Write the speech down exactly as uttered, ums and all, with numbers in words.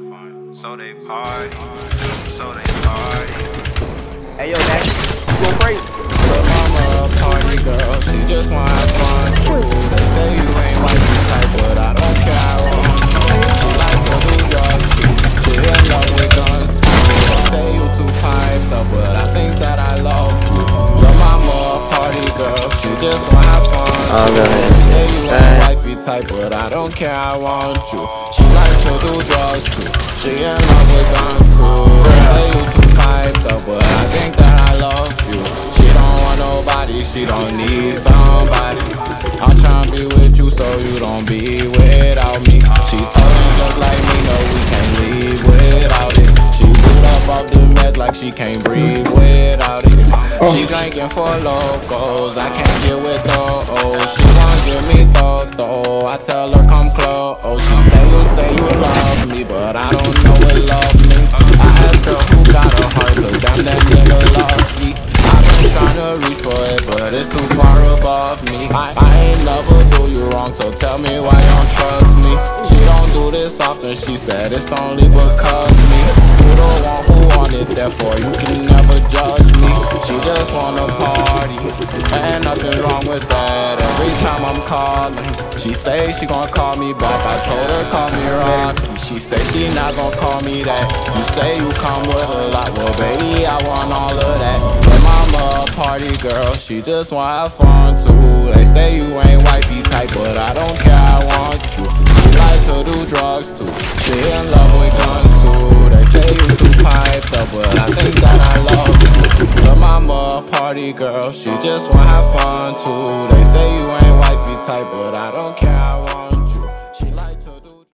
So they party, so they party. Hey yo, Daddy, you going crazy? Little mama a party girl, she just wanna have fun too. They say you ain't wifey type, but I don't care, I want you. She likes to do drugs too, she in love with guns too. They say you too piped up, but I think that I love you. Little mama a party girl, she just wanna have fun too. They say you ain't wifey type, but I don't care, I want you. She likes to do drugs too, she in love with guns too. They say you too piped up, but I think that I love you. She don't want nobody, she don't need somebody. I'm tryna be with you so you don't be without me. She talking just like me, no we can't leave without it. She boot up off the meds like she can't breathe without it. She drinking for locals, I can't get with those. She wanna give me though, I tell her come close. She say you say you love me, but I don't know what love means. I asked her who got a heart, cause damn that nigga love me. I've been tryna reach for it, but it's too far above me. I, I ain't never do you wrong, so tell me why you don't trust me. She don't do this often, she said it's only because me. You the one who want it, therefore you can never judge me. She just wanna party, ain't nothing wrong with that. Every time I'm calling, she say she gon' call me back. I told her call me Rocky, she say she not gon' call me that. You say you come with a lot, well baby I want all of that. But mama a party girl, she just wanna have fun too. They say you ain't wifey type, but I don't care, I want you. She likes to do drugs too, she in love with guns too. They say you too piped up, but I think that I love you. But mama a party girl, she just wanna have fun too. They say you ain't wifey type, but I don't care.